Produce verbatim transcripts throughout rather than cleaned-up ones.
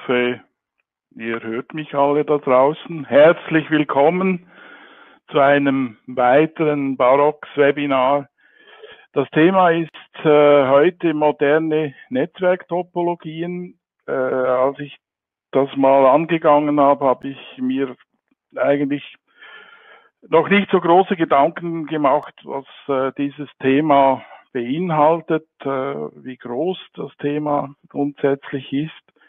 hoffe, ihr hört mich alle da draußen. Herzlich willkommen zu einem weiteren Barox-Webinar. Das Thema ist äh, heute moderne Netzwerktopologien. Äh, als ich das mal angegangen habe, habe ich mir eigentlich noch nicht so große Gedanken gemacht, was äh, dieses Thema beinhaltet, äh, wie groß das Thema grundsätzlich ist.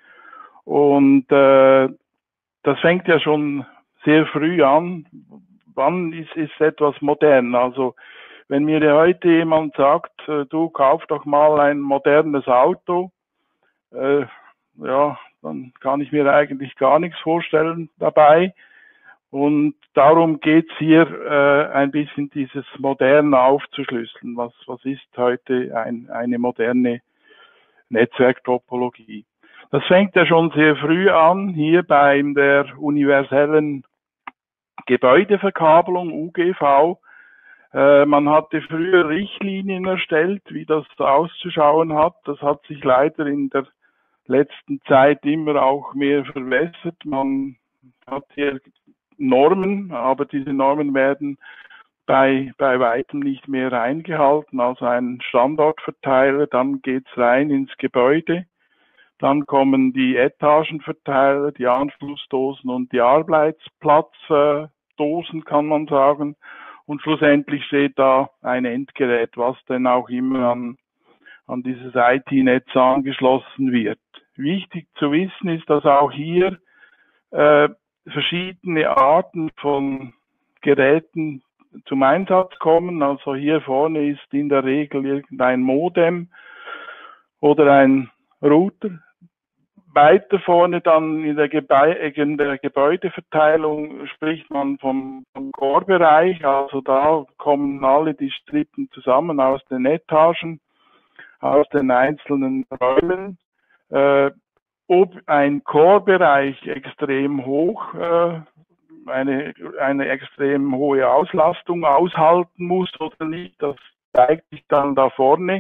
Und äh, das fängt ja schon sehr früh an. Wann ist, ist etwas modern? Also wenn mir heute jemand sagt, äh, du kauf doch mal ein modernes Auto, äh, ja, dann kann ich mir eigentlich gar nichts vorstellen dabei. Und darum geht's hier äh, ein bisschen dieses Moderne aufzuschlüsseln. Was, was ist heute ein, eine moderne Netzwerktopologie? Das fängt ja schon sehr früh an, hier bei der universellen Gebäudeverkabelung, U G V. Äh, man hatte früher Richtlinien erstellt, wie das auszuschauen hat. Das hat sich leider in der letzten Zeit immer auch mehr verwässert. Man hat hier Normen, aber diese Normen werden bei, bei weitem nicht mehr eingehalten. Also ein Standortverteiler, dann geht's rein ins Gebäude. Dann kommen die Etagenverteiler, die Anschlussdosen und die Arbeitsplatzdosen, kann man sagen. Und schlussendlich steht da ein Endgerät, was denn auch immer an, an dieses I T-Netz angeschlossen wird. Wichtig zu wissen ist, dass auch hier äh, verschiedene Arten von Geräten zum Einsatz kommen. Also hier vorne ist in der Regel irgendein Modem oder ein Router. Weiter vorne dann in der, Gebä in der Gebäudeverteilung spricht man vom, vom Core-Bereich. Also da kommen alle die Strippen zusammen aus den Etagen, aus den einzelnen Räumen. Äh, ob ein Core-Bereich extrem hoch, äh, eine, eine extrem hohe Auslastung aushalten muss oder nicht, das zeigt sich dann da vorne.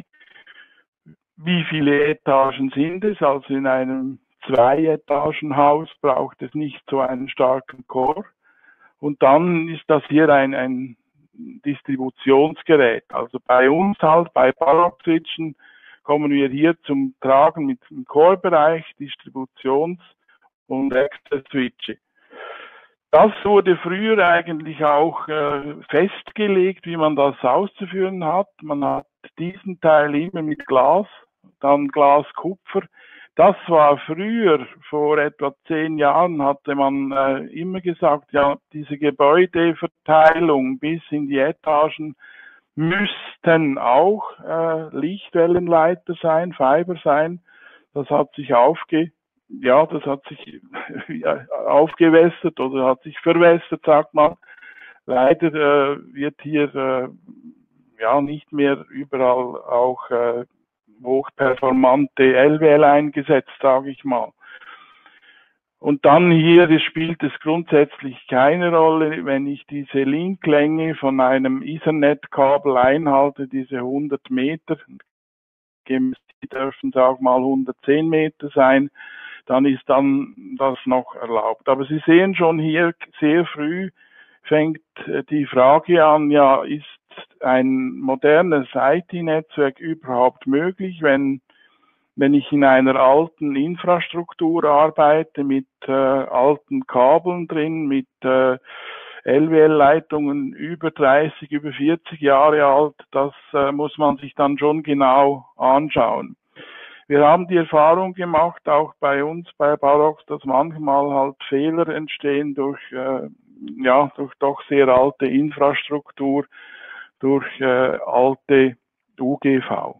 Wie viele Etagen sind es? Also in einem Zwei-Etagen-Haus braucht es nicht so einen starken Core. Und dann ist das hier ein, ein Distributionsgerät. Also bei uns halt, bei Barox-Switchen, kommen wir hier zum Tragen mit dem Core-Bereich, Distributions- und Access-Switche. Das wurde früher eigentlich auch äh, festgelegt, wie man das auszuführen hat. Man hat diesen Teil immer mit Glas, dann Glas-Kupfer. Das war früher, vor etwa zehn Jahren, hatte man äh, immer gesagt, ja, diese Gebäudeverteilung bis in die Etagen müssten auch äh, Lichtwellenleiter sein, Fiber sein. Das hat sich aufge, ja, das hat sich ja, aufgewässert oder hat sich verwässert, sagt man. Leider äh, wird hier äh, ja nicht mehr überall auch äh, hochperformante L W L eingesetzt, sage ich mal. Und dann hier spielt es grundsätzlich keine Rolle, wenn ich diese Linklänge von einem Ethernet-Kabel einhalte, diese hundert Meter, die dürfen auch mal hundertzehn Meter sein, dann ist dann das noch erlaubt. Aber Sie sehen schon hier sehr früh fängt die Frage an, ja, ist ein modernes I T-Netzwerk überhaupt möglich, wenn wenn ich in einer alten Infrastruktur arbeite, mit äh, alten Kabeln drin, mit äh, L W L-Leitungen über dreißig, über vierzig Jahre alt, das äh, muss man sich dann schon genau anschauen. Wir haben die Erfahrung gemacht, auch bei uns bei Barox, dass manchmal halt Fehler entstehen durch, äh, ja, durch doch sehr alte Infrastruktur, durch äh, alte U G V.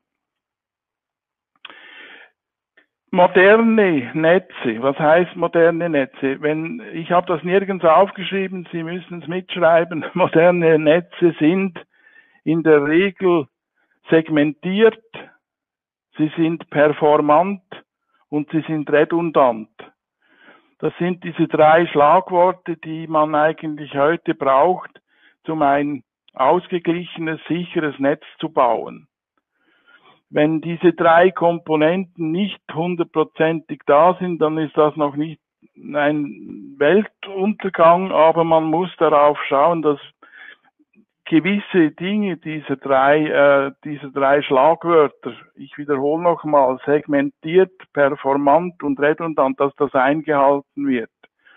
Moderne Netze, was heißt moderne Netze? Wenn, ich habe das nirgends aufgeschrieben, Sie müssen es mitschreiben. Moderne Netze sind in der Regel segmentiert, sie sind performant und sie sind redundant. Das sind diese drei Schlagworte, die man eigentlich heute braucht, um ein ausgeglichenes, sicheres Netz zu bauen. Wenn diese drei Komponenten nicht hundertprozentig da sind, dann ist das noch nicht ein Weltuntergang, aber man muss darauf schauen, dass gewisse Dinge dieser drei, äh, dieser drei Schlagwörter, ich wiederhole nochmal, segmentiert, performant und redundant, dass das eingehalten wird.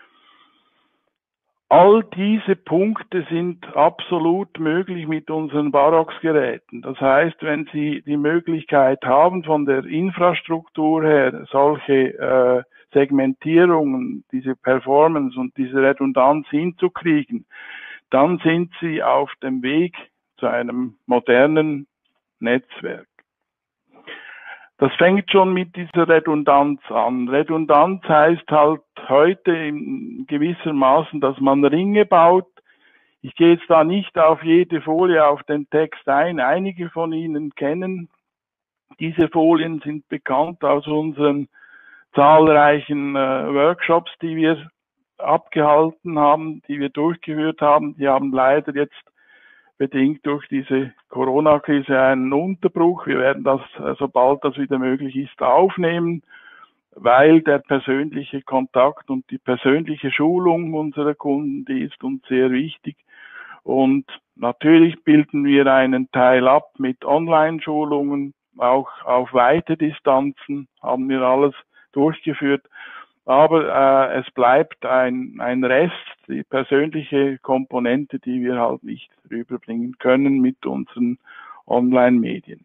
All diese Punkte sind absolut möglich mit unseren Varox-Geräten. Das heißt, wenn Sie die Möglichkeit haben, von der Infrastruktur her solche äh, Segmentierungen, diese Performance und diese Redundanz hinzukriegen, dann sind Sie auf dem Weg zu einem modernen Netzwerk. Das fängt schon mit dieser Redundanz an. Redundanz heißt halt heute in gewissermaßen, dass man Ringe baut. Ich gehe jetzt da nicht auf jede Folie auf den Text ein. Einige von Ihnen kennen diese Folien, sind bekannt aus unseren zahlreichen äh, Workshops, die wir abgehalten haben, die wir durchgeführt haben. Die haben leider jetzt bedingt durch diese Corona-Krise einen Unterbruch. Wir werden das, sobald das wieder möglich ist, aufnehmen, weil der persönliche Kontakt und die persönliche Schulung unserer Kunden, die ist uns sehr wichtig. Und natürlich bilden wir einen Teil ab mit Online-Schulungen, auch auf weite Distanzen haben wir alles durchgeführt. Aber äh, es bleibt ein, ein Rest, die persönliche Komponente, die wir halt nicht rüberbringen können mit unseren Online-Medien.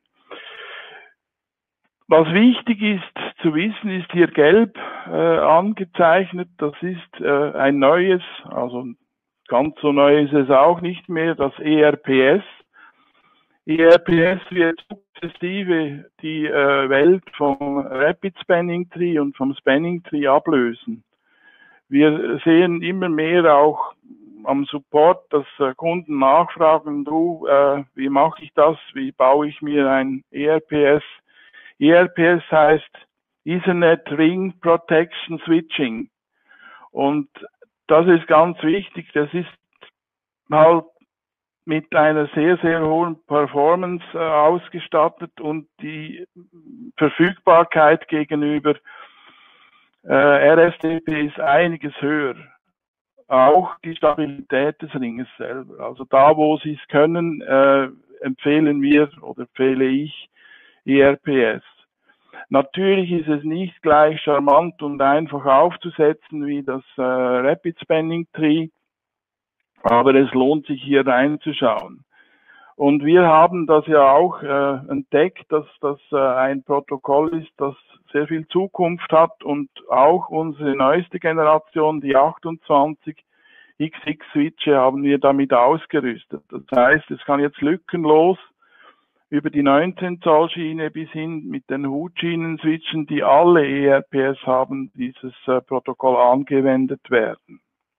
Was wichtig ist zu wissen, ist hier gelb äh, angezeichnet. Das ist äh, ein neues, also ganz so neu ist es auch nicht mehr, das E R P S. E R P S wird sukzessive die äh, Welt vom Rapid Spanning Tree und vom Spanning Tree ablösen. Wir sehen immer mehr auch am Support, dass äh, Kunden nachfragen, du, äh, wie mache ich das, wie baue ich mir ein E R P S? E R P S heißt Ethernet Ring Protection Switching. Und das ist ganz wichtig, das ist halt mit einer sehr, sehr hohen Performance äh, ausgestattet und die Verfügbarkeit gegenüber äh, R S T P ist einiges höher. Auch die Stabilität des Ringes selber. Also da, wo Sie es können, äh, empfehlen wir oder empfehle ich E R P S. Natürlich ist es nicht gleich charmant und einfach aufzusetzen wie das äh, Rapid Spanning Tree, aber es lohnt sich hier reinzuschauen. Und wir haben das ja auch äh, entdeckt, dass das äh, ein Protokoll ist, das sehr viel Zukunft hat und auch unsere neueste Generation, die achtundzwanzig X X Switche, haben wir damit ausgerüstet. Das heißt, es kann jetzt lückenlos über die neunzehn Zoll Schiene bis hin mit den Hutschienen switchen, die alle E R P S haben, dieses äh, Protokoll angewendet werden.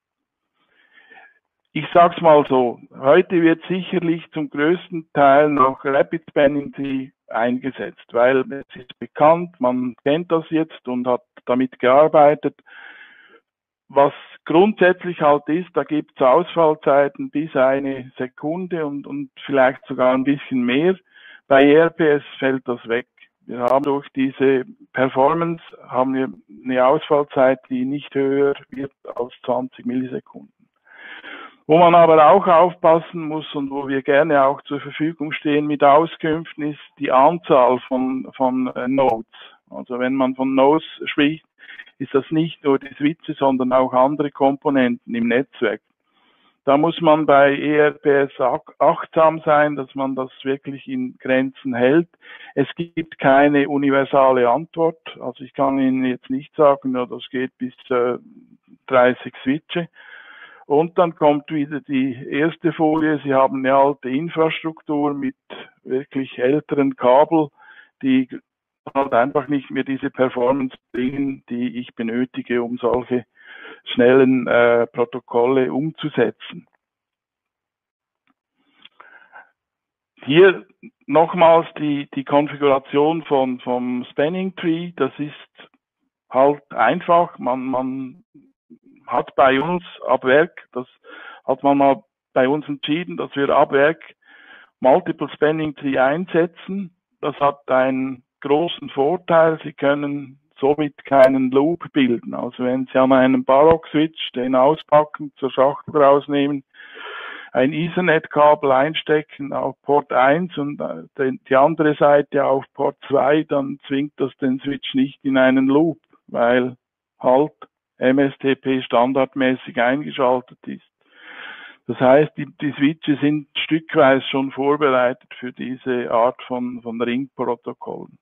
Ich sag's mal so, heute wird sicherlich zum größten Teil noch Rapid Spanning Tree eingesetzt, weil es ist bekannt, man kennt das jetzt und hat damit gearbeitet. Was grundsätzlich halt ist, da gibt es Ausfallzeiten bis eine Sekunde und, und vielleicht sogar ein bisschen mehr. Bei E R P S fällt das weg. Wir haben durch diese Performance haben wir eine Ausfallzeit, die nicht höher wird als zwanzig Millisekunden. Wo man aber auch aufpassen muss und wo wir gerne auch zur Verfügung stehen mit Auskünften, ist die Anzahl von, von äh, Nodes. Also wenn man von Nodes spricht, ist das nicht nur die Switche, sondern auch andere Komponenten im Netzwerk. Da muss man bei E R P S achtsam sein, dass man das wirklich in Grenzen hält. Es gibt keine universale Antwort. Also ich kann Ihnen jetzt nicht sagen, ja, das geht bis äh, dreißig Switche. Und dann kommt wieder die erste Folie. Sie haben eine alte Infrastruktur mit wirklich älteren Kabel, die halt einfach nicht mehr diese Performance bringen, die ich benötige, um solche schnellen äh, Protokolle umzusetzen. Hier nochmals die, die Konfiguration von, vom Spanning Tree. Das ist halt einfach. Man, man hat bei uns ab Werk, das hat man mal bei uns entschieden, dass wir ab Werk Multiple Spanning Tree einsetzen. das hat einen großen Vorteil. Sie können somit keinen Loop bilden. Also wenn Sie an einem Barock-Switch den auspacken, zur Schachtel rausnehmen, ein Ethernet-Kabel einstecken auf Port eins und die andere Seite auf Port zwei, dann zwingt das den Switch nicht in einen Loop, weil halt M S T P standardmäßig eingeschaltet ist. Das heißt, die, die Switche sind stückweise schon vorbereitet für diese Art von, von Ringprotokollen.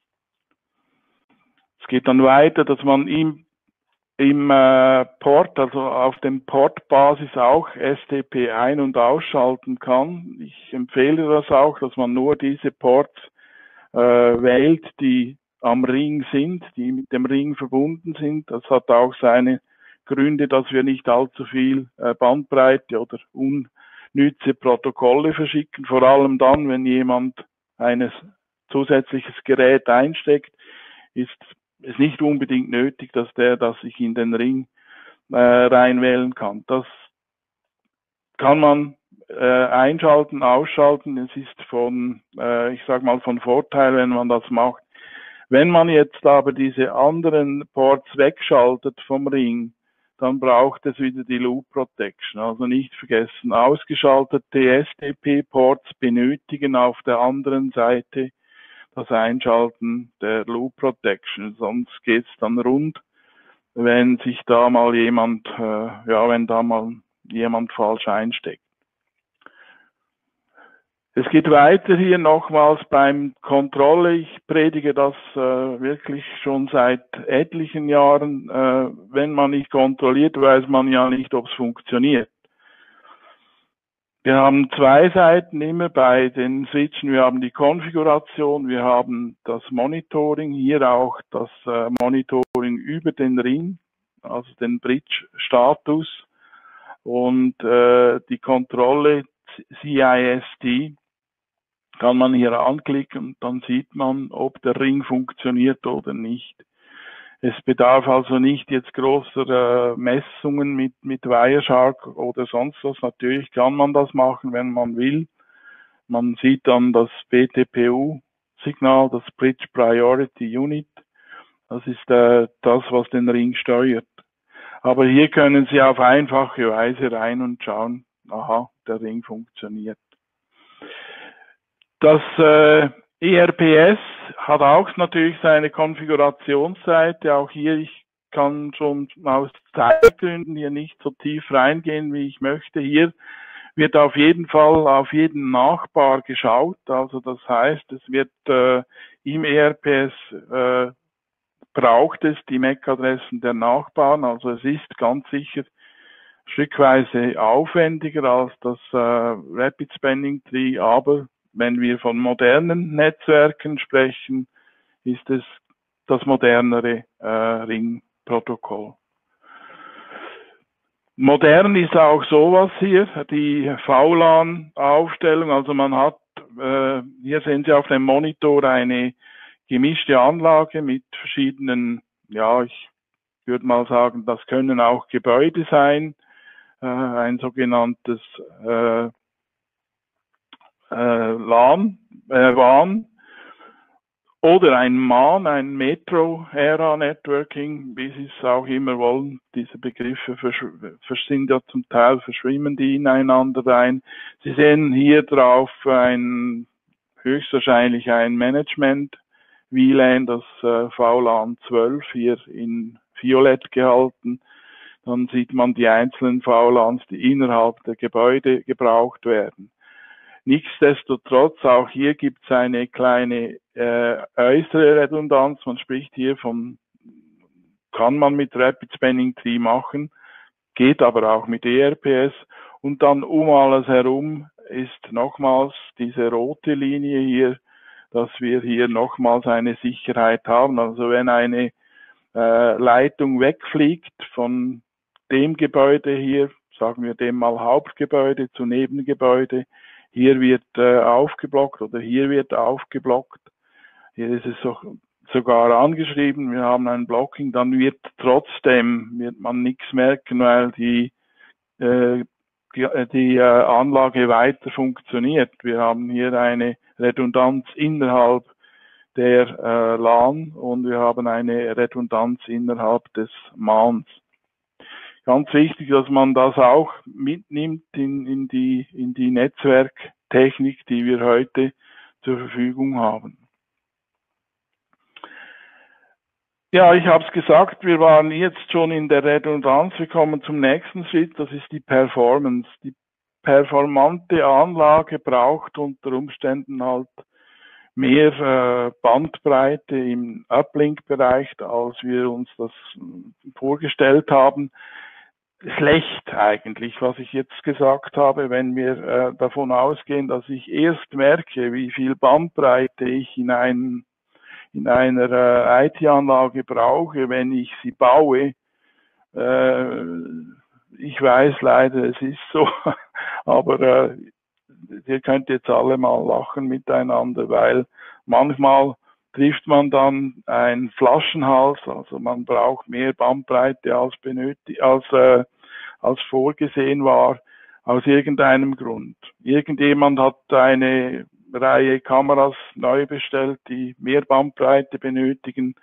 Es geht dann weiter, dass man im, im äh, Port, also auf dem Portbasis auch S T P ein- und ausschalten kann. Ich empfehle das auch, dass man nur diese Ports äh, wählt, die am Ring sind, die mit dem Ring verbunden sind. Das hat auch seine Gründe, dass wir nicht allzu viel äh, Bandbreite oder unnütze Protokolle verschicken, vor allem dann, wenn jemand ein zusätzliches Gerät einsteckt, ist es nicht unbedingt nötig, dass der das sich in den Ring äh, reinwählen kann. Das kann man äh, einschalten, ausschalten. Es ist von, äh, ich sag mal, von Vorteil, wenn man das macht. Wenn man jetzt aber diese anderen Ports wegschaltet vom Ring, dann braucht es wieder die Loop Protection. Also nicht vergessen, ausgeschaltete S T P-Ports benötigen auf der anderen Seite das Einschalten der Loop Protection. Sonst geht's dann rund, wenn sich da mal jemand, äh, ja, wenn da mal jemand falsch einsteckt. Es geht weiter hier nochmals beim Kontrolle. Ich predige das äh, wirklich schon seit etlichen Jahren. Äh, wenn man nicht kontrolliert, weiß man ja nicht, ob es funktioniert. Wir haben zwei Seiten immer bei den Switchen. Wir haben die Konfiguration, wir haben das Monitoring, hier auch das äh, Monitoring über den Ring, also den Bridge-Status und äh, die Kontrolle C I S T kann man hier anklicken und dann sieht man, ob der Ring funktioniert oder nicht. Es bedarf also nicht jetzt großer äh, Messungen mit, mit Wireshark oder sonst was. Natürlich kann man das machen, wenn man will. Man sieht dann das B T P U-Signal, das Bridge Priority Unit. Das ist äh, das, was den Ring steuert. Aber hier können Sie auf einfache Weise rein und schauen, aha, der Ring funktioniert. Das äh, E R P S hat auch natürlich seine Konfigurationsseite. Auch hier, ich kann schon aus Zeitgründen hier nicht so tief reingehen, wie ich möchte. Hier wird auf jeden Fall auf jeden Nachbar geschaut. Also das heißt, es wird äh, im E R P S äh, braucht es die M A C-Adressen der Nachbarn. Also es ist ganz sicher stückweise aufwendiger als das äh, Rapid Spanning Tree, aber wenn wir von modernen Netzwerken sprechen, ist es das modernere äh, Ringprotokoll. Modern ist auch sowas hier, die V LAN-Aufstellung. Also man hat, äh, hier sehen Sie auf dem Monitor eine gemischte Anlage mit verschiedenen, ja, ich würde mal sagen, das können auch Gebäude sein, äh, ein sogenanntes äh, Äh, LAN, äh, W A N oder ein M A N, ein Metro Area Networking, wie Sie es auch immer wollen. Diese Begriffe sind ja zum Teil, verschwimmen die ineinander rein. Sie sehen hier drauf ein, höchstwahrscheinlich ein Management V LAN, das äh, V LAN zwölf hier in Violett gehalten. Dann sieht man die einzelnen V LANs, die innerhalb der Gebäude gebraucht werden. Nichtsdestotrotz, auch hier gibt es eine kleine äh, äußere Redundanz. Man spricht hier von, kann man mit Rapid Spanning Tree machen, geht aber auch mit E R P S. Und dann um alles herum ist nochmals diese rote Linie hier, dass wir hier nochmals eine Sicherheit haben. Also wenn eine äh, Leitung wegfliegt von dem Gebäude hier, sagen wir dem mal Hauptgebäude zu Nebengebäude, hier wird äh, aufgeblockt oder hier wird aufgeblockt. Hier ist es so, sogar angeschrieben, wir haben ein Blocking, dann wird trotzdem, wird man nichts merken, weil die, äh, die, die äh, Anlage weiter funktioniert. Wir haben hier eine Redundanz innerhalb der äh, LAN und wir haben eine Redundanz innerhalb des M A Ns. Ganz wichtig, dass man das auch mitnimmt in, in, die, in die Netzwerktechnik, die wir heute zur Verfügung haben. Ja, ich habe es gesagt, wir waren jetzt schon in der Redundanz. Wir kommen zum nächsten Schritt, das ist die Performance. Die performante Anlage braucht unter Umständen halt mehr äh, Bandbreite im Uplink-Bereich, als wir uns das vorgestellt haben. Schlecht eigentlich, was ich jetzt gesagt habe, wenn wir äh, davon ausgehen, dass ich erst merke, wie viel Bandbreite ich in, ein, in einer äh, I T-Anlage brauche, wenn ich sie baue. Äh, ich weiß leider, es ist so, aber äh, ihr könnt jetzt alle mal lachen miteinander, weil manchmal trifft man dann einen Flaschenhals, also man braucht mehr Bandbreite als benötigt, als, äh, als vorgesehen war, aus irgendeinem Grund. Irgendjemand hat eine Reihe Kameras neu bestellt, die mehr Bandbreite benötigen.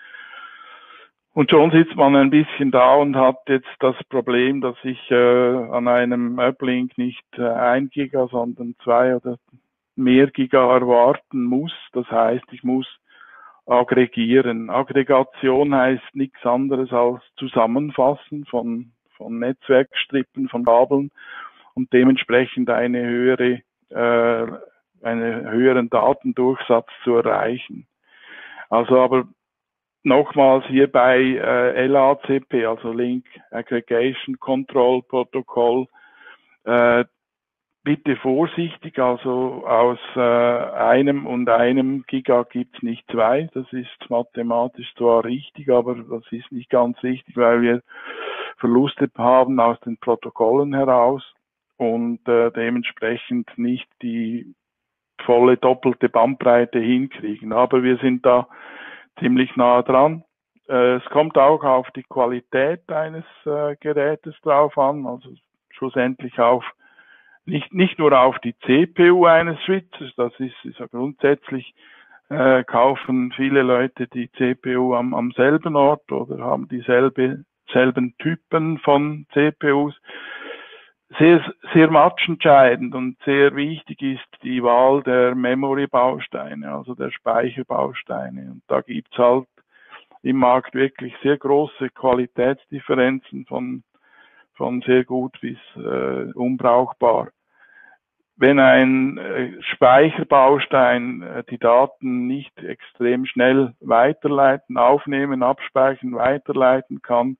Und schon sitzt man ein bisschen da und hat jetzt das Problem, dass ich äh, an einem Uplink nicht äh, ein Giga, sondern zwei oder mehr Giga erwarten muss. Das heißt, ich muss aggregieren. Aggregation heißt nichts anderes als Zusammenfassen von, von Netzwerkstrippen, von Kabeln und dementsprechend eine höhere, äh, einen höheren Datendurchsatz zu erreichen. Also aber nochmals hier bei äh, L A C P, also Link Aggregation Control Protocol, äh, bitte vorsichtig, also aus äh, einem und einem Giga gibt's nicht zwei. Das ist mathematisch zwar richtig, aber das ist nicht ganz richtig, weil wir Verluste haben aus den Protokollen heraus und äh, dementsprechend nicht die volle doppelte Bandbreite hinkriegen. Aber wir sind da ziemlich nah dran. Äh, es kommt auch auf die Qualität eines äh, Gerätes drauf an, also schlussendlich auf nicht nicht nur auf die C P U eines Switches, das ist, ist ja grundsätzlich äh, kaufen viele Leute die C P U am, am selben Ort oder haben dieselbe selben Typen von C P Us. Sehr, sehr matchentscheidend und sehr wichtig ist die Wahl der Memory-Bausteine, also der Speicherbausteine. Und da gibt's halt im Markt wirklich sehr große Qualitätsdifferenzen von, von sehr gut bis äh, unbrauchbar. Wenn ein äh, Speicherbaustein äh, die Daten nicht extrem schnell weiterleiten, aufnehmen, abspeichern, weiterleiten kann,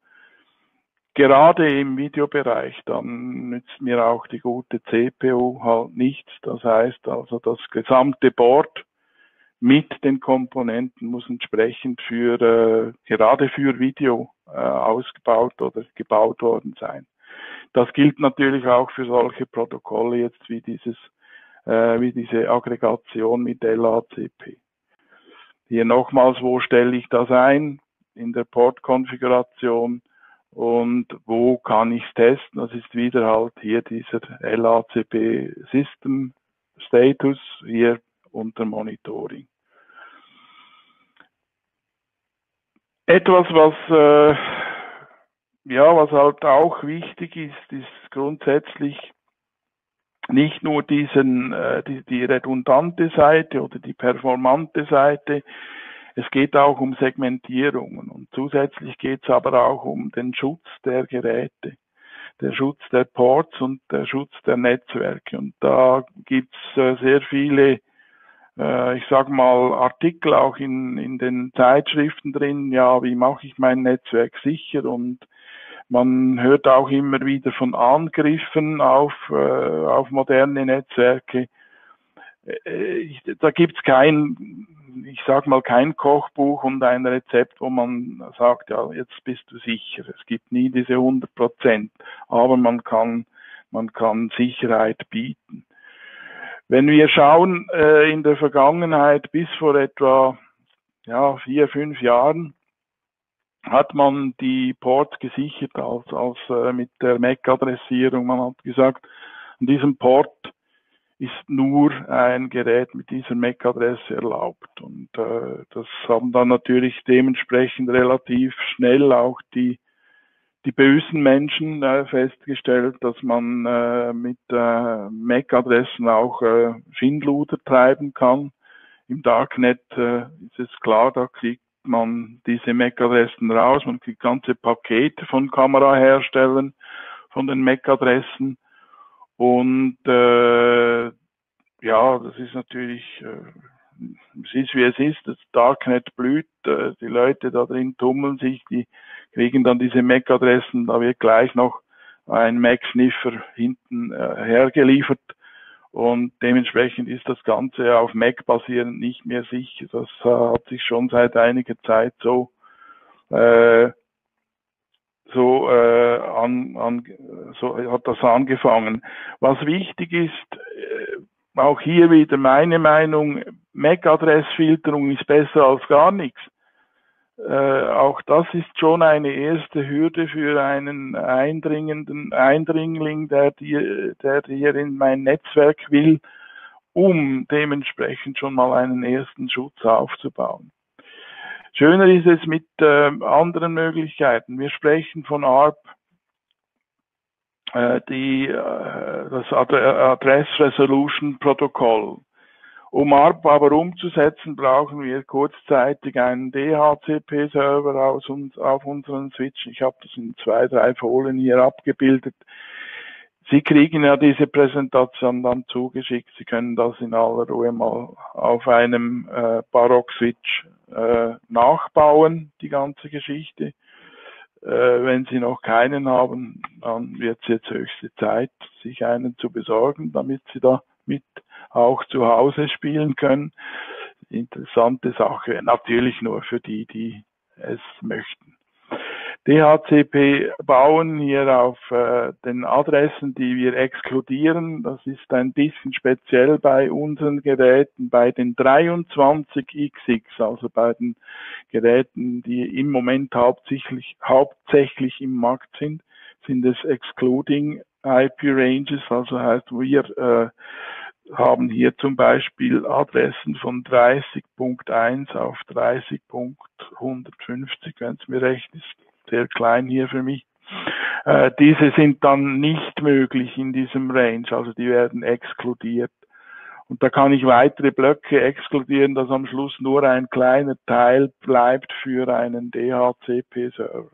gerade im Videobereich, dann nützt mir auch die gute C P U halt nichts. Das heißt also, das gesamte Board mit den Komponenten muss entsprechend für, äh, gerade für Video äh, ausgebaut oder gebaut worden sein. Das gilt natürlich auch für solche Protokolle jetzt wie dieses, äh, wie diese Aggregation mit L A C P. Hier nochmals, wo stelle ich das ein? In der Port-Konfiguration. Und wo kann ich es testen? Das ist wieder halt hier dieser L A C P System Status hier unter Monitoring. Etwas, was äh, ja, was halt auch wichtig ist, ist grundsätzlich nicht nur diesen äh, die, die redundante Seite oder die performante Seite. Es geht auch um Segmentierungen und zusätzlich geht es aber auch um den Schutz der Geräte, der Schutz der Ports und der Schutz der Netzwerke. Und da gibt es äh, sehr viele, äh, ich sage mal, Artikel auch in, in den Zeitschriften drin, ja, wie mache ich mein Netzwerk sicher? Und man hört auch immer wieder von Angriffen auf, äh, auf moderne Netzwerke. Äh, da gibt es kein, ich sag mal, kein Kochbuch und ein Rezept, wo man sagt, ja, jetzt bist du sicher. Es gibt nie diese hundert Prozent, aber man kann, man kann Sicherheit bieten. Wenn wir schauen, äh, in der Vergangenheit bis vor etwa, ja, vier, fünf Jahren, hat man die Ports gesichert als, als äh, mit der M A C-Adressierung. Man hat gesagt, an diesem Port ist nur ein Gerät mit dieser M A C-Adresse erlaubt. Und äh, das haben dann natürlich dementsprechend relativ schnell auch die die bösen Menschen äh, festgestellt, dass man äh, mit äh, M A C-Adressen auch äh, Schindluder treiben kann. Im Darknet äh, ist es klar, da kriegt man diese M A C-Adressen raus, man kriegt ganze Pakete von Kameraherstellern, von den M A C-Adressen. Und äh, ja, das ist natürlich, äh, es ist wie es ist, das Darknet blüht, äh, die Leute da drin tummeln sich, die kriegen dann diese M A C-Adressen, da wird gleich noch ein M A C-Sniffer hinten äh, hergeliefert. Und dementsprechend ist das Ganze auf M A C basierend nicht mehr sicher. Das äh, hat sich schon seit einiger Zeit so äh, so, äh, an, an, so hat das angefangen. Was wichtig ist, äh, auch hier wieder meine Meinung, M A C-Adressfilterung ist besser als gar nichts. Äh, auch das ist schon eine erste Hürde für einen eindringenden Eindringling, der dir, der hier in mein Netzwerk will, um dementsprechend schon mal einen ersten Schutz aufzubauen. Schöner ist es mit äh, anderen Möglichkeiten. Wir sprechen von A R P, äh, die, äh, das Address Resolution Protokoll. Um A R P aber umzusetzen, brauchen wir kurzzeitig einen D H C P-Server aus uns, auf unseren Switch. Ich habe das in zwei, drei Folien hier abgebildet. Sie kriegen ja diese Präsentation dann zugeschickt. Sie können das in aller Ruhe mal auf einem äh, Barock-Switch äh, nachbauen, die ganze Geschichte. Äh, wenn Sie noch keinen haben, dann wird es jetzt höchste Zeit, sich einen zu besorgen, damit Sie da mit auch zu Hause spielen können. Interessante Sache, natürlich nur für die, die es möchten. D H C P bauen hier auf äh, den Adressen, die wir exkludieren. Das ist ein bisschen speziell bei unseren Geräten, bei den dreiundzwanzig X X, also bei den Geräten, die im Moment hauptsächlich, hauptsächlich im Markt sind, sind es Excluding I P Ranges, also heißt, wir äh, haben hier zum Beispiel Adressen von dreißig Punkt eins auf dreißig Punkt hundertfünfzig, wenn es mir recht ist, sehr klein hier für mich. Äh, diese sind dann nicht möglich in diesem Range, also die werden exkludiert. Und da kann ich weitere Blöcke exkludieren, dass am Schluss nur ein kleiner Teil bleibt für einen D H C P-Server.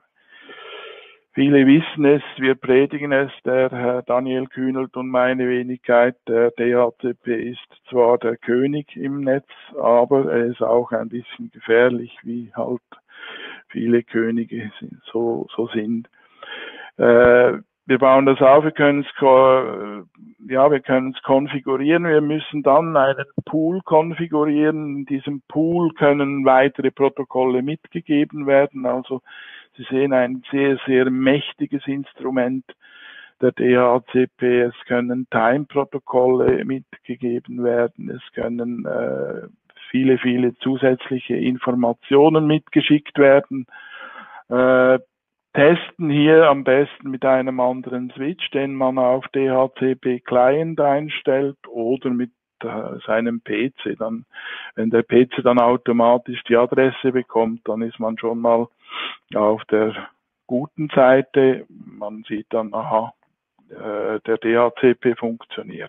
Viele wissen es, wir predigen es, der Herr Daniel Kühnelt und meine Wenigkeit. Der D H C P ist zwar der König im Netz, aber er ist auch ein bisschen gefährlich, wie halt viele Könige so, so sind. Äh, wir bauen das auf, wir können es, ja, wir können es konfigurieren. Wir müssen dann einen Pool konfigurieren. In diesem Pool können weitere Protokolle mitgegeben werden. Also Sie sehen ein sehr, sehr mächtiges Instrument der D H C P. Es können Time-Protokolle mitgegeben werden. Es können äh, viele, viele zusätzliche Informationen mitgeschickt werden. Äh, testen hier am besten mit einem anderen Switch, den man auf D H C P Client einstellt oder mit äh, seinem P C. Dann, wenn der P C dann automatisch die Adresse bekommt, dann ist man schon mal auf der guten Seite. Man sieht dann, aha, äh, der D H C P funktioniert.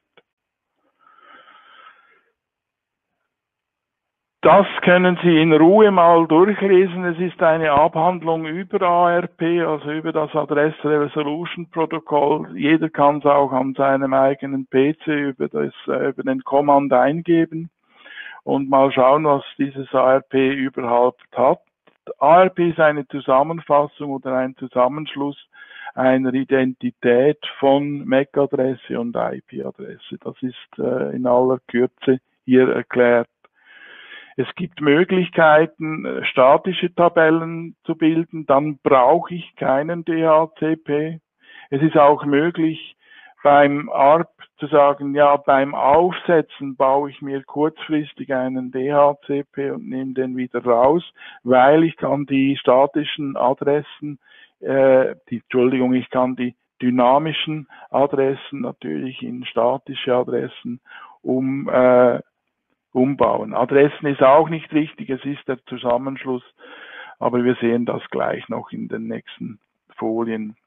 Das können Sie in Ruhe mal durchlesen. Es ist eine Abhandlung über A R P, also über das Address Resolution Protokoll. Jeder kann es auch an seinem eigenen P C über, das, über den Command eingeben und mal schauen, was dieses A R P überhaupt hat. A R P ist eine Zusammenfassung oder ein Zusammenschluss einer Identität von M A C-Adresse und I P-Adresse. Das ist äh, in aller Kürze hier erklärt. Es gibt Möglichkeiten, statische Tabellen zu bilden, dann brauche ich keinen D H C P. Es ist auch möglich, beim A R P zu sagen, ja, beim Aufsetzen baue ich mir kurzfristig einen D H C P und nehme den wieder raus, weil ich kann die statischen Adressen, äh, die, Entschuldigung, ich kann die dynamischen Adressen natürlich in statische Adressen um, äh, umbauen. Adressen ist auch nicht richtig, es ist der Zusammenschluss, aber wir sehen das gleich noch in den nächsten Folien.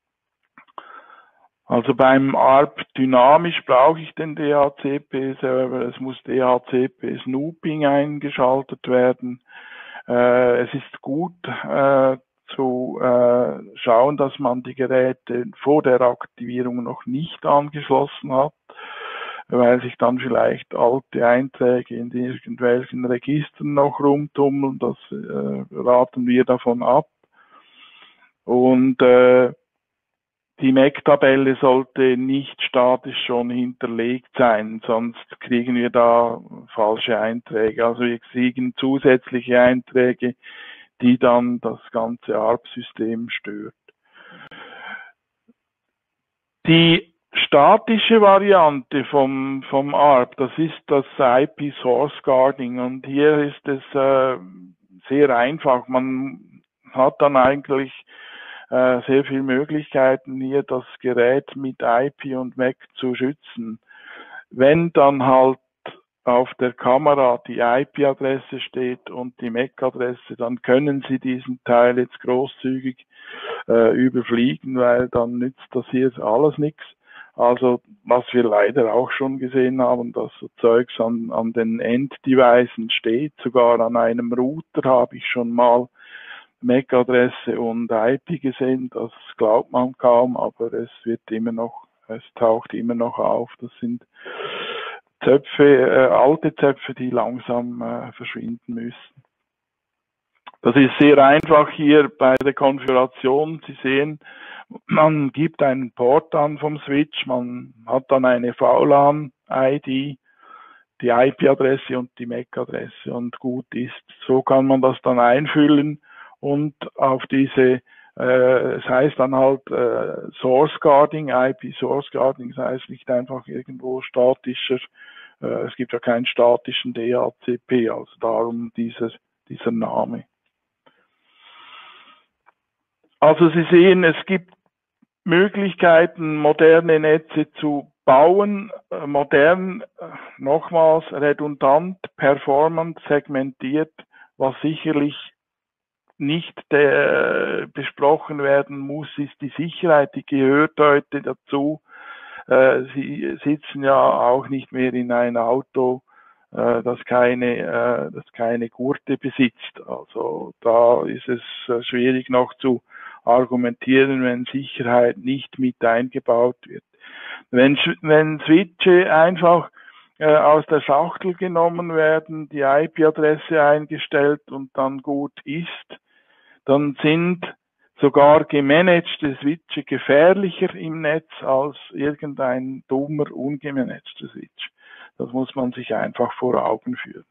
Also beim A R P dynamisch brauche ich den D H C P-Server, es muss D H C P-Snooping eingeschaltet werden. Äh, es ist gut äh, zu äh, schauen, dass man die Geräte vor der Aktivierung noch nicht angeschlossen hat, weil sich dann vielleicht alte Einträge in irgendwelchen Registern noch rumtummeln. Das äh, raten wir davon ab. Und äh, die M A C-Tabelle sollte nicht statisch schon hinterlegt sein, sonst kriegen wir da falsche Einträge. Also wir kriegen zusätzliche Einträge, die dann das ganze A R P-System stört. Die statische Variante vom, vom A R P, das ist das I P Source Guarding, und hier ist es äh, sehr einfach. Man hat dann eigentlich äh, sehr viele Möglichkeiten, hier das Gerät mit I P und M A C zu schützen. Wenn dann halt auf der Kamera die I P-Adresse steht und die M A C-Adresse, dann können Sie diesen Teil jetzt großzügig äh, überfliegen, weil dann nützt das hier alles nichts. Also was wir leider auch schon gesehen haben, dass so Zeugs an, an den Enddevices steht, sogar an einem Router habe ich schon mal M A C-Adresse und I P gesehen, das glaubt man kaum, aber es wird immer noch, es taucht immer noch auf. Das sind Zöpfe, äh, alte Zöpfe, die langsam äh, verschwinden müssen. Das ist sehr einfach hier bei der Konfiguration. Sie sehen, man gibt einen Port an vom Switch, man hat dann eine V LAN I D, die I P-Adresse und die M A C-Adresse und gut ist. So kann man das dann einfüllen und auf diese, äh, es heißt dann halt äh, Source Guarding, I P Source Guarding, das heißt nicht einfach irgendwo statischer, äh, es gibt ja keinen statischen D H C P, also darum dieser, dieser Name. Also Sie sehen, es gibt Möglichkeiten, moderne Netze zu bauen, äh, modern, äh, nochmals redundant, performant, segmentiert, was sicherlich nicht äh, besprochen werden muss, ist die Sicherheit, die gehört heute dazu. Äh, Sie sitzen ja auch nicht mehr in ein Auto, äh, das keine, äh, das keine Gurte besitzt. Also da ist es äh, schwierig noch zu argumentieren, wenn Sicherheit nicht mit eingebaut wird. Wenn, wenn Switche einfach äh, aus der Schachtel genommen werden, die I P-Adresse eingestellt und dann gut ist, dann sind sogar gemanagte Switche gefährlicher im Netz als irgendein dummer, ungemanagter Switch. Das muss man sich einfach vor Augen führen.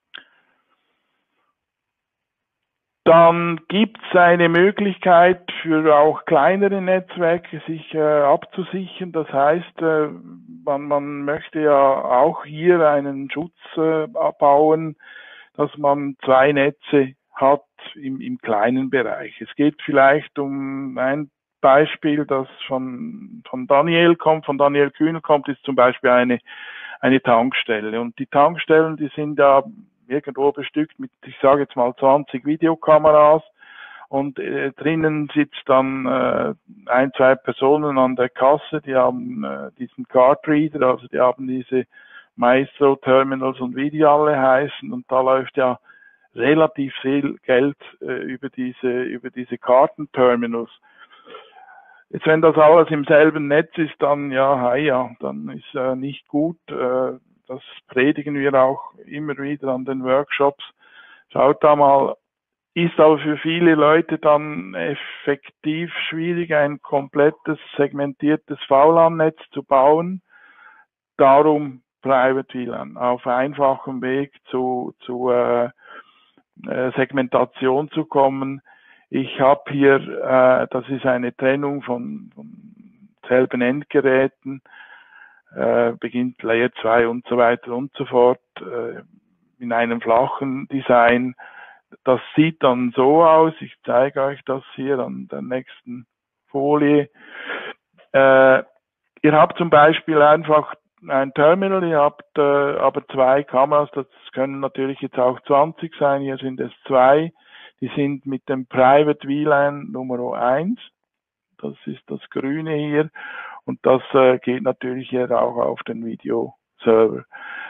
Dann gibt es eine Möglichkeit für auch kleinere Netzwerke sich äh, abzusichern. Das heißt, äh, man, man möchte ja auch hier einen Schutz äh, bauen, dass man zwei Netze hat im, im kleinen Bereich. Es geht vielleicht um ein Beispiel, das von, von Daniel kommt, von Daniel Kühnel kommt, ist zum Beispiel eine, eine Tankstelle. Und die Tankstellen, die sind ja irgendwo bestückt mit, ich sage jetzt mal zwanzig Videokameras, und äh, drinnen sitzt dann äh, ein, zwei Personen an der Kasse, die haben äh, diesen Card Reader, also die haben diese Maestro Terminals und wie die alle heißen, und da läuft ja relativ viel Geld äh, über diese über diese Kartenterminals. Jetzt, wenn das alles im selben Netz ist, dann ja, hi, ja, dann ist äh, nicht gut. Äh, das predigen wir auch immer wieder an den Workshops. Schaut da mal, ist aber für viele Leute dann effektiv schwierig, ein komplettes segmentiertes V LAN-Netz zu bauen. Darum Private W L A N, auf einfachem Weg zu, zu äh, Segmentation zu kommen. Ich habe hier, äh, das ist eine Trennung von, von selben Endgeräten, äh, beginnt Layer zwei und so weiter und so fort, äh, in einem flachen Design. Das sieht dann so aus, ich zeige euch das hier an der nächsten Folie. Äh, ihr habt zum Beispiel einfach ein Terminal, ihr habt äh, aber zwei Kameras, das können natürlich jetzt auch zwanzig sein, hier sind es zwei, die sind mit dem Private W LAN Nummer eins, das ist das grüne hier, und das äh, geht natürlich hier auch auf den Videoserver.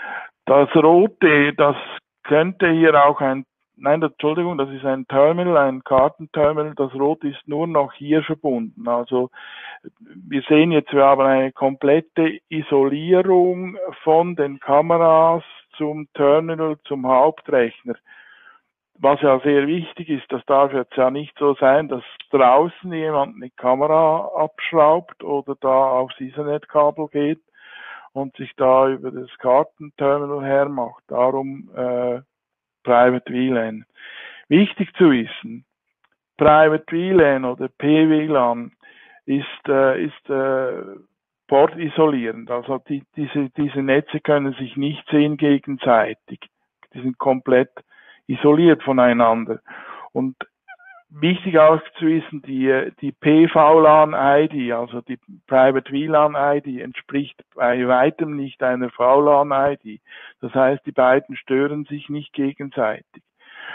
Das rote, das könnte hier auch ein, nein, Entschuldigung, das ist ein Terminal, ein Kartenterminal, das rote ist nur noch hier verbunden. Also wir sehen jetzt, wir haben eine komplette Isolierung von den Kameras zum Terminal, zum Hauptrechner. Was ja sehr wichtig ist, das darf jetzt ja nicht so sein, dass draußen jemand eine Kamera abschraubt oder da aufs Ethernet-Kabel geht und sich da über das Kartenterminal hermacht. Darum äh, Private W LAN. Wichtig zu wissen, Private W LAN oder P W LAN ist, äh, ist äh, portisolierend. Also die, diese, diese Netze können sich nicht sehen gegenseitig. Die sind komplett isoliert voneinander. Und wichtig auch zu wissen, die, die P V LAN I D, also die Private W LAN I D, entspricht bei weitem nicht einer V LAN I D. Das heißt, die beiden stören sich nicht gegenseitig.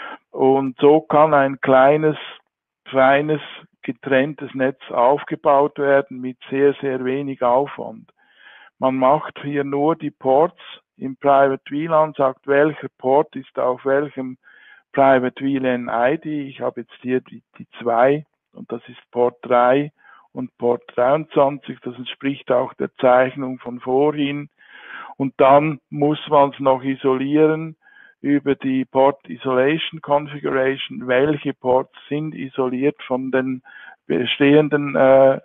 Und so kann ein kleines, feines, getrenntes Netz aufgebaut werden mit sehr, sehr wenig Aufwand. Man macht hier nur die Ports im Private W LAN, sagt, welcher Port ist auf welchem Private W LAN I D. Ich habe jetzt hier die, die zwei und das ist Port drei und Port dreiundzwanzig. Das entspricht auch der Zeichnung von vorhin. Und dann muss man es noch isolieren über die Port Isolation Configuration. Welche Ports sind isoliert von den bestehenden äh,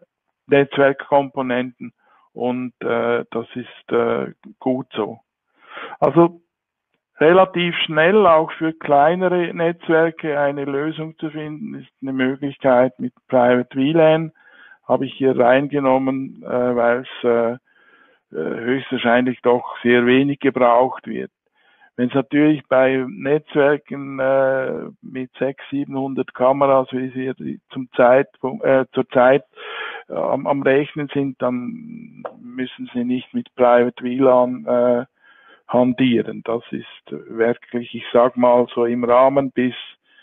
Netzwerkkomponenten? Und äh, das ist äh, gut so. Also relativ schnell auch für kleinere Netzwerke eine Lösung zu finden, ist eine Möglichkeit mit Private W LAN. Habe ich hier reingenommen, äh, weil es äh, höchstwahrscheinlich doch sehr wenig gebraucht wird. Wenn es natürlich bei Netzwerken äh, mit sechshundert, siebenhundert Kameras, wie sie zum Zeitpunkt, äh, zur Zeit äh, am, am Rechnen sind, dann müssen sie nicht mit Private W LAN äh, hantieren. Das ist wirklich, ich sag mal, so im Rahmen bis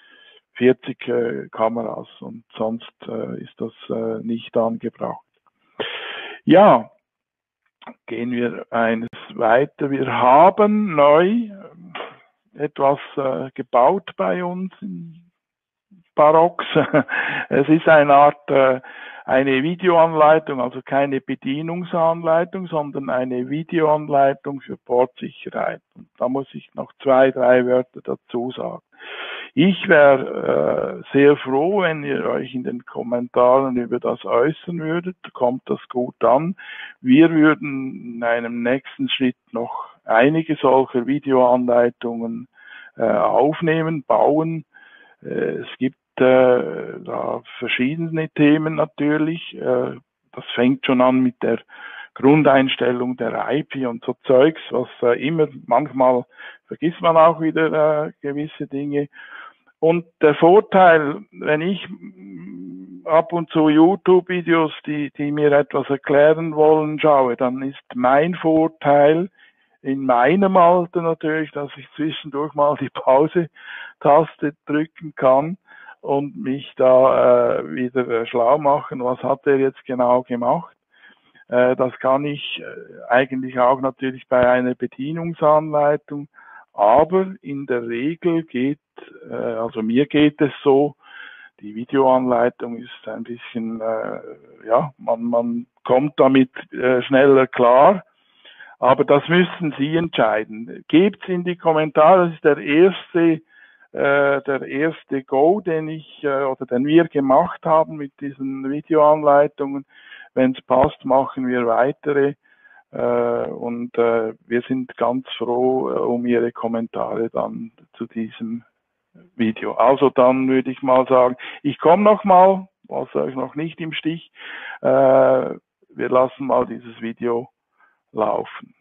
vierzig äh, Kameras und sonst äh, ist das äh, nicht angebracht. Ja, gehen wir eines weiter. Wir haben neu etwas äh, gebaut bei uns in Barox. Es ist eine Art, äh, eine Videoanleitung, also keine Bedienungsanleitung, sondern eine Videoanleitung für Portsicherheit. Und da muss ich noch zwei, drei Wörter dazu sagen. Ich wäre äh, sehr froh, wenn ihr euch in den Kommentaren über das äußern würdet. Kommt das gut an? Wir würden in einem nächsten Schritt noch einige solcher Videoanleitungen äh, aufnehmen, bauen. Äh, es gibt äh, da verschiedene Themen natürlich. Äh, das fängt schon an mit der Grundeinstellung der I P und so Zeugs, was äh, immer, manchmal vergisst man auch wieder äh, gewisse Dinge. Und der Vorteil, wenn ich ab und zu YouTube-Videos, die, die mir etwas erklären wollen, schaue, dann ist mein Vorteil in meinem Alter natürlich, dass ich zwischendurch mal die Pause-Taste drücken kann und mich da äh, wieder äh, schlau machen, was hat er jetzt genau gemacht. Äh, das kann ich äh, eigentlich auch natürlich bei einer Bedienungsanleitung, aber in der Regel geht, äh, also mir geht es so, die Videoanleitung ist ein bisschen, äh, ja, man, man kommt damit äh, schneller klar, aber das müssen Sie entscheiden. Gebt's in die Kommentare, das ist der erste, äh, der erste Go, den ich äh, oder den wir gemacht haben mit diesen Videoanleitungen. Wenn es passt, machen wir weitere. Äh, und äh, wir sind ganz froh äh, um Ihre Kommentare dann zu diesem Video. Also dann würde ich mal sagen, ich komme noch mal, lasse euch noch nicht im Stich. Äh, wir lassen mal dieses Video laufen.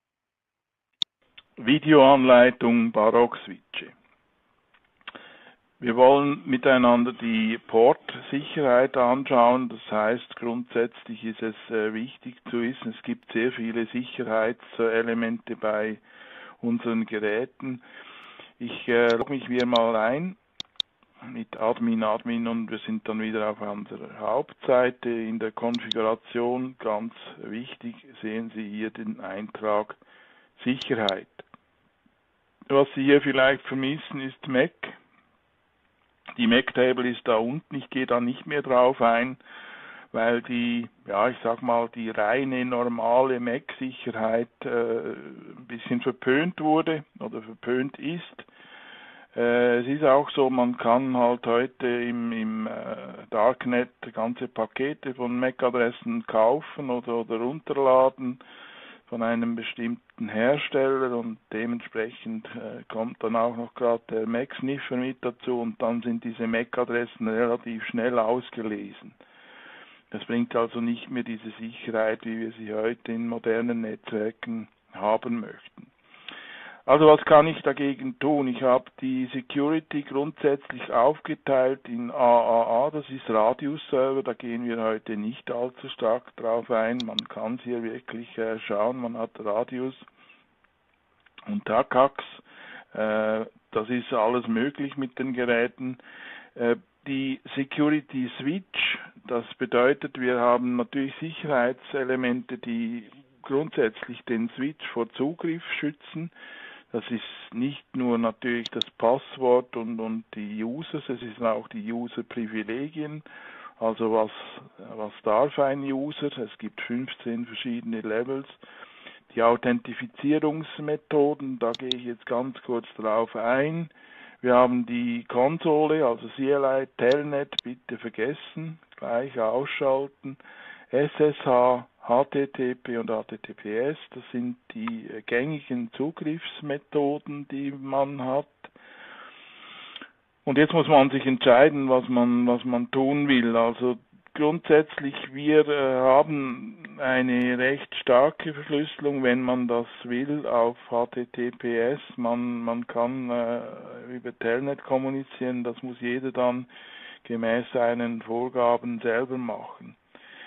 Videoanleitung Barox Switche. Wir wollen miteinander die Portsicherheit anschauen. Das heißt, grundsätzlich ist es äh, wichtig zu wissen, es gibt sehr viele Sicherheitselemente bei unseren Geräten. Ich äh, logge mich wieder mal ein mit Admin, Admin und wir sind dann wieder auf unserer Hauptseite. In der Konfiguration, ganz wichtig, sehen Sie hier den Eintrag Sicherheit. Was Sie hier vielleicht vermissen, ist M A C. Die M A C-Table ist da unten, ich gehe da nicht mehr drauf ein, weil die, ja ich sag mal, die reine normale M A C-Sicherheit äh, ein bisschen verpönt wurde oder verpönt ist. Äh, es ist auch so, man kann halt heute im, im äh, Darknet ganze Pakete von M A C-Adressen kaufen oder, oder runterladen von einem bestimmten Hersteller und dementsprechend äh, kommt dann auch noch gerade der M A C-Sniffer mit dazu und dann sind diese M A C-Adressen relativ schnell ausgelesen. Das bringt also nicht mehr diese Sicherheit, wie wir sie heute in modernen Netzwerken haben möchten. Also was kann ich dagegen tun? Ich habe die Security grundsätzlich aufgeteilt in A A A, das ist Radius-Server, da gehen wir heute nicht allzu stark drauf ein. Man kann es hier wirklich äh, schauen, man hat Radius und Tacax, äh, das ist alles möglich mit den Geräten. Äh, die Security Switch, das bedeutet, wir haben natürlich Sicherheitselemente, die grundsätzlich den Switch vor Zugriff schützen. Das ist nicht nur natürlich das Passwort und, und die Users, es sind auch die User-Privilegien. Also was, was darf ein User? Es gibt fünfzehn verschiedene Levels. Die Authentifizierungsmethoden, da gehe ich jetzt ganz kurz drauf ein. Wir haben die Konsole, also C L I, Telnet, bitte vergessen, gleich ausschalten. S S H, H T T P und H T T P S, das sind die gängigen Zugriffsmethoden, die man hat. Und jetzt muss man sich entscheiden, was man, was man tun will. Also grundsätzlich, wir äh, haben eine recht starke Verschlüsselung, wenn man das will, auf H T T P S. Man, man kann äh, über Telnet kommunizieren, das muss jeder dann gemäß seinen Vorgaben selber machen.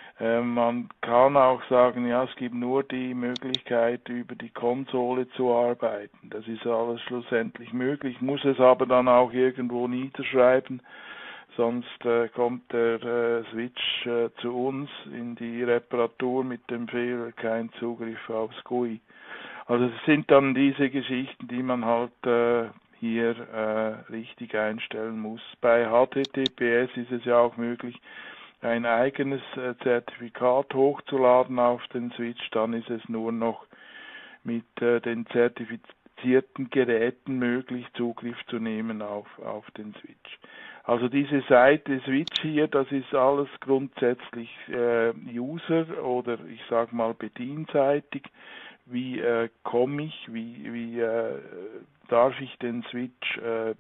Man kann auch sagen, ja, es gibt nur die Möglichkeit, über die Konsole zu arbeiten. Das ist alles schlussendlich möglich, muss es aber dann auch irgendwo niederschreiben, sonst äh, kommt der äh, Switch äh, zu uns in die Reparatur mit dem Fehler, kein Zugriff aufs G U I. Also es sind dann diese Geschichten, die man halt äh, hier äh, richtig einstellen muss. Bei H T T P S ist es ja auch möglich, ein eigenes äh, Zertifikat hochzuladen auf den Switch, dann ist es nur noch mit äh, den zertifizierten Geräten möglich, Zugriff zu nehmen auf, auf den Switch. Also diese Seite Switch hier, das ist alles grundsätzlich äh, User oder ich sage mal bedienseitig. Wie äh, komme ich, wie, wie äh, darf ich den Switch äh,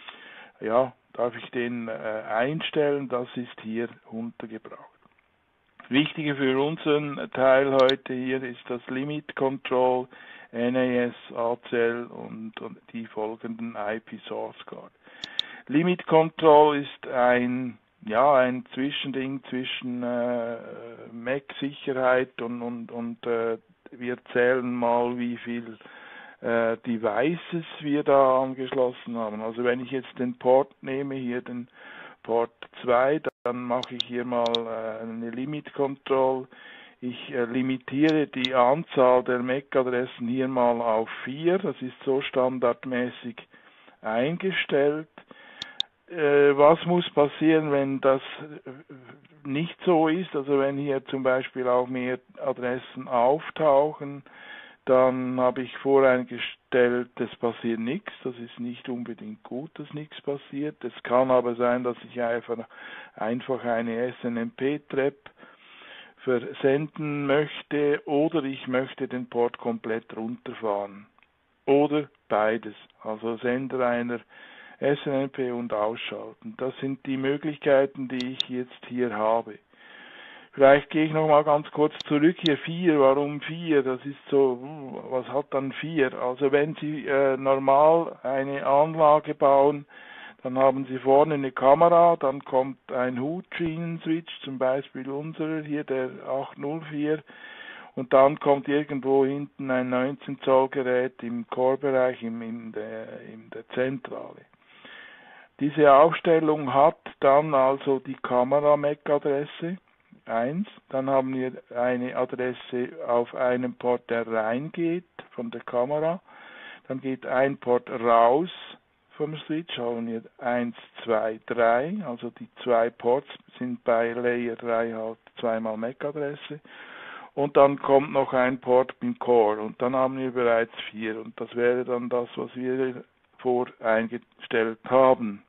ja, darf ich den äh, einstellen, das ist hier untergebracht. Wichtiger für unseren Teil heute hier ist das Limit Control, N A S, A C L und, und die folgenden I P Source Card. Limit Control ist ein, ja, ein Zwischending zwischen äh, M A C-Sicherheit und, und, und äh, wir zählen mal, wie viel äh, Devices wir da angeschlossen haben. Also wenn ich jetzt den Port nehme, hier den Port zwei, dann mache ich hier mal äh, eine Limit Control. Ich äh, limitiere die Anzahl der M A C-Adressen hier mal auf vier. Das ist so standardmäßig eingestellt. Äh, was muss passieren, wenn das nicht so ist? Also wenn hier zum Beispiel auch mehr Adressen auftauchen, dann habe ich voreingestellt, es passiert nichts. Das ist nicht unbedingt gut, dass nichts passiert. Es kann aber sein, dass ich einfach, einfach eine S N M P-Trap versenden möchte oder ich möchte den Port komplett runterfahren. Oder beides. Also Sender einer S N M P und ausschalten. Das sind die Möglichkeiten, die ich jetzt hier habe. Vielleicht gehe ich noch mal ganz kurz zurück hier, vier, warum vier? Das ist so, was hat dann vier? Also wenn Sie äh, normal eine Anlage bauen, Dann haben Sie vorne eine Kamera, dann kommt ein Hutschienen-Switch, zum Beispiel unserer hier, der acht null vier. Und dann kommt irgendwo hinten ein neunzehn Zoll Gerät im Core-Bereich, in, in, der, in der Zentrale. Diese Aufstellung hat dann also die Kamera-M A C-Adresse eins. Dann haben wir eine Adresse auf einem Port, der reingeht von der Kamera. Dann geht ein Port raus vom Switch, haben wir eins, zwei, drei. Also die zwei Ports sind bei Layer drei halt zweimal M A C-Adresse. Und dann kommt noch ein Port im Core und dann haben wir bereits vier. Und das wäre dann das, was wir voreingestellt haben.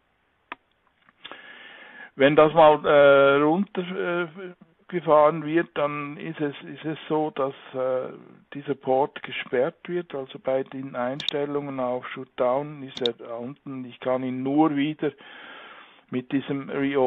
Wenn das mal äh, runtergefahren äh, wird, dann ist es, ist es so, dass äh, dieser Port gesperrt wird. Also bei den Einstellungen auf Shutdown ist er da unten. Ich kann ihn nur wieder mit diesem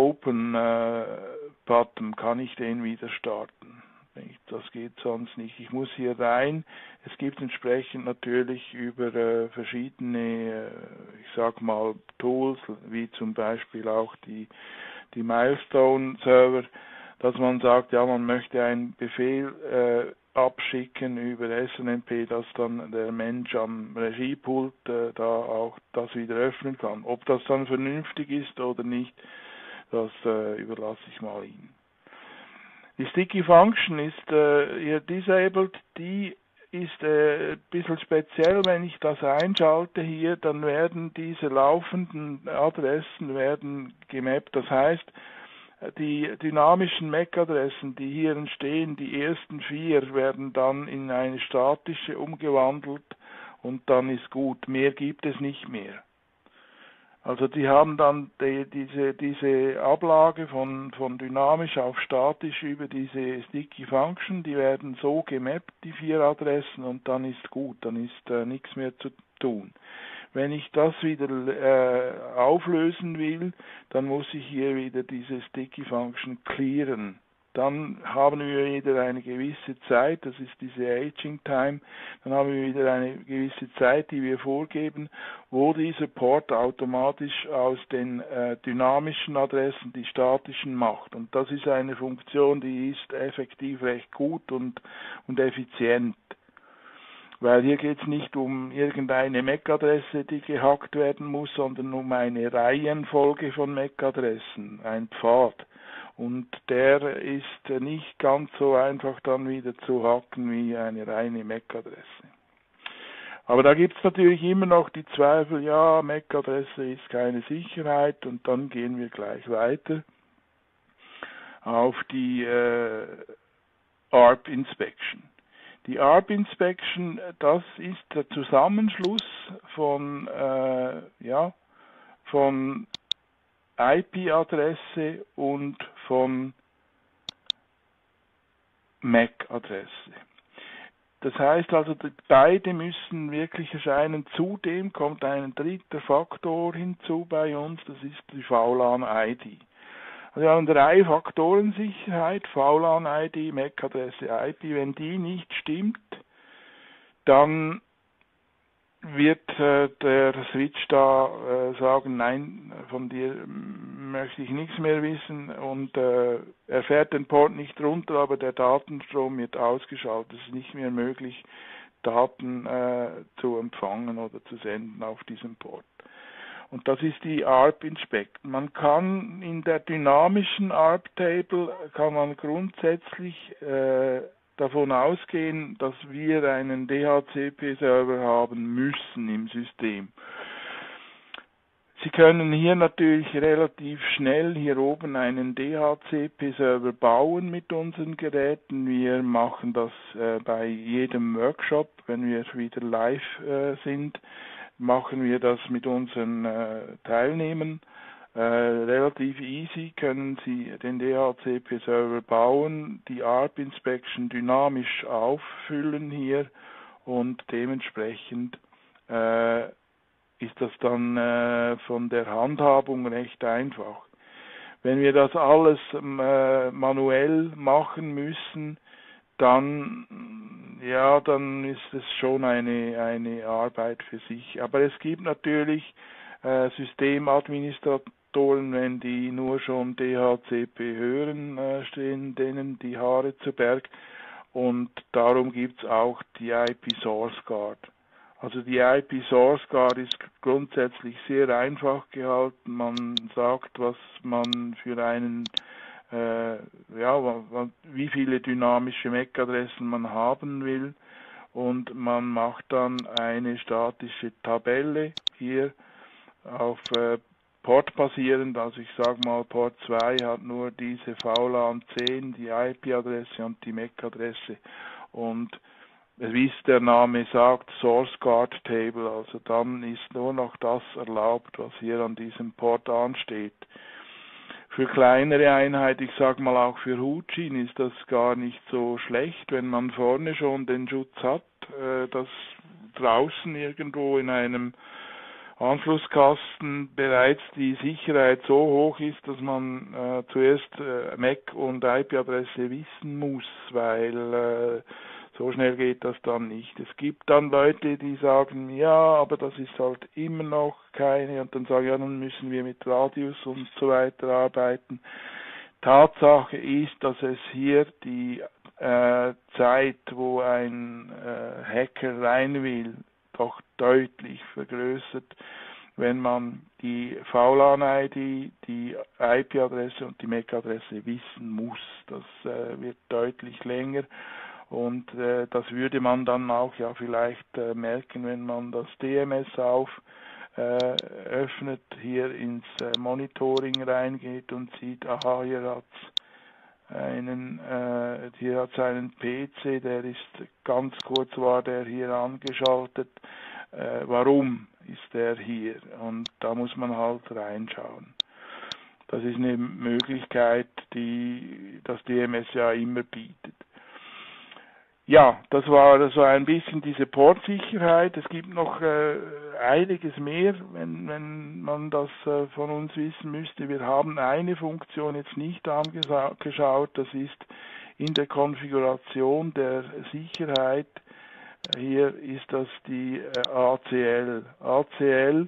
Reopen-Button, äh, kann ich den wieder starten. Das geht sonst nicht. Ich muss hier rein. Es gibt entsprechend natürlich über äh, verschiedene, äh, ich sag mal, Tools, wie zum Beispiel auch die, die Milestone-Server, dass man sagt, ja, man möchte einen Befehl äh, abschicken über S N M P, dass dann der Mensch am Regiepult äh, da auch das wieder öffnen kann. Ob das dann vernünftig ist oder nicht, das äh, überlasse ich mal Ihnen. Die Sticky Function ist äh, hier disabled, die ist äh, ein bisschen speziell. Wenn ich das einschalte hier, dann werden diese laufenden Adressen werden gemappt. Das heißt, die dynamischen M A C-Adressen, die hier entstehen, die ersten vier, werden dann in eine statische umgewandelt und dann ist gut. Mehr gibt es nicht mehr. Also die haben dann die, diese, diese Ablage von, von dynamisch auf statisch über diese Sticky Function, die werden so gemappt, die vier Adressen, und dann ist gut, dann ist äh, nichts mehr zu tun. Wenn ich das wieder äh, auflösen will, dann muss ich hier wieder diese Sticky Function clearen. Dann haben wir wieder eine gewisse Zeit, das ist diese Aging Time, dann haben wir wieder eine gewisse Zeit, die wir vorgeben, wo dieser Port automatisch aus den äh, dynamischen Adressen die statischen macht. Und das ist eine Funktion, die ist effektiv recht gut und, und effizient. Weil hier geht es nicht um irgendeine M A C-Adresse, die gehackt werden muss, sondern um eine Reihenfolge von M A C-Adressen, ein Pfad. Und der ist nicht ganz so einfach dann wieder zu hacken wie eine reine M A C-Adresse. Aber da gibt es natürlich immer noch die Zweifel, ja, M A C-Adresse ist keine Sicherheit, und dann gehen wir gleich weiter auf die äh, A R P-Inspection. Die A R P-Inspection, das ist der Zusammenschluss von, äh, ja, von I P-Adresse und von M A C-Adresse. Das heißt also, beide müssen wirklich erscheinen. Zudem kommt ein dritter Faktor hinzu bei uns, das ist die V LAN I D. Also wir haben drei Faktoren Sicherheit, V LAN I D, M A C-Adresse, I P. Wenn die nicht stimmt, dann wird äh, der Switch da äh, sagen, nein, von dir möchte ich nichts mehr wissen, und äh, er fährt den Port nicht runter, aber der Datenstrom wird ausgeschaltet. Es ist nicht mehr möglich, Daten äh, zu empfangen oder zu senden auf diesem Port. Und das ist die A R P-Inspect. Man kann in der dynamischen A R P-Table kann man grundsätzlich äh, davon ausgehen, dass wir einen D H C P-Server haben müssen im System. Sie können hier natürlich relativ schnell hier oben einen D H C P-Server bauen mit unseren Geräten. Wir machen das äh, bei jedem Workshop, wenn wir wieder live äh, sind, machen wir das mit unseren äh, Teilnehmern. Äh, relativ easy können Sie den D H C P-Server bauen, die A R P-Inspection dynamisch auffüllen hier, und dementsprechend äh, ist das dann äh, von der Handhabung recht einfach. Wenn wir das alles äh, manuell machen müssen, dann, ja, dann ist es schon eine, eine Arbeit für sich. Aber es gibt natürlich äh, Systemadministratoren, wenn die nur schon D H C P hören, äh, stehen denen die Haare zu Berg. Und darum gibt es auch die I P Source Guard. Also die I P Source Guard ist grundsätzlich sehr einfach gehalten. Man sagt, was man für einen, äh, ja, wie viele dynamische M A C-Adressen man haben will. Und man macht dann eine statische Tabelle hier auf äh, Port basierend. Also ich sage mal, Port zwei hat nur diese V LAN zehn, die I P-Adresse und die M A C-Adresse. Und wie es der Name sagt, Source Guard Table, also dann ist nur noch das erlaubt, was hier an diesem Port ansteht. Für kleinere Einheiten, ich sage mal auch für Huchin, ist das gar nicht so schlecht, wenn man vorne schon den Schutz hat, äh, dass draußen irgendwo in einem Anschlusskasten bereits die Sicherheit so hoch ist, dass man äh, zuerst äh, M A C und I P-Adresse wissen muss, weil äh, so schnell geht das dann nicht. Es gibt dann Leute, die sagen, ja, aber das ist halt immer noch keine, und dann sagen, ja, dann müssen wir mit Radius und so weiter arbeiten. Tatsache ist, dass es hier die äh, Zeit, wo ein äh, Hacker rein will, doch deutlich vergrößert, wenn man die V LAN I D, die I P-Adresse und die M A C-Adresse wissen muss. Das äh, wird deutlich länger. Und äh, das würde man dann auch ja vielleicht äh, merken, wenn man das D M S auf äh, öffnet, hier ins äh, Monitoring reingeht und sieht, aha, hier hat's einen, äh, hier hat's einen P C, der ist ganz kurz war der hier angeschaltet. Äh, warum ist der hier? Und da muss man halt reinschauen. Das ist eine Möglichkeit, die das D M S ja immer bietet. Ja, das war so ein bisschen diese Portsicherheit. Es gibt noch äh, einiges mehr, wenn, wenn man das äh, von uns wissen müsste. Wir haben eine Funktion jetzt nicht angeschaut, das ist in der Konfiguration der Sicherheit. Hier ist das die äh, A C L. A C L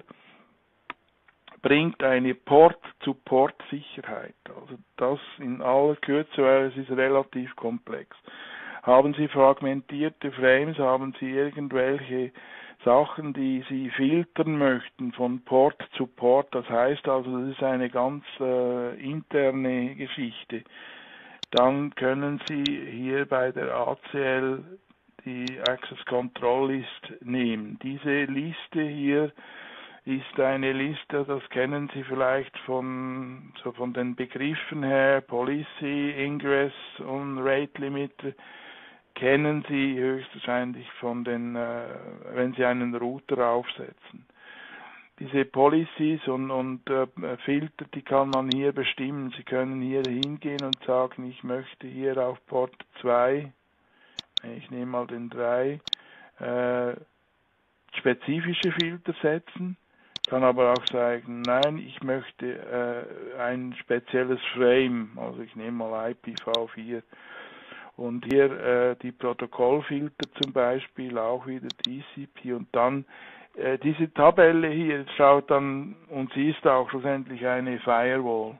bringt eine Port-zu-Port-Sicherheit. Also das in aller Kürze, weil es ist relativ komplex. Haben Sie fragmentierte Frames, haben Sie irgendwelche Sachen, die Sie filtern möchten von Port zu Port, das heißt also, das ist eine ganz äh, interne Geschichte, dann können Sie hier bei der A C L die Access Control List nehmen. Diese Liste hier ist eine Liste, das kennen Sie vielleicht von, so von den Begriffen her, Policy, Ingress und Rate Limiter, kennen Sie höchstwahrscheinlich von den, äh, wenn Sie einen Router aufsetzen. Diese Policies und, und äh, Filter, die kann man hier bestimmen. Sie können hier hingehen und sagen, ich möchte hier auf Port zwei, ich nehme mal den drei, äh, spezifische Filter setzen. Kann aber auch sagen, nein, ich möchte äh, ein spezielles Frame, also ich nehme mal I P v vier. Und hier äh, die Protokollfilter zum Beispiel, auch wieder T C P. Und dann äh, diese Tabelle hier schaut dann, und sie ist auch schlussendlich eine Firewall.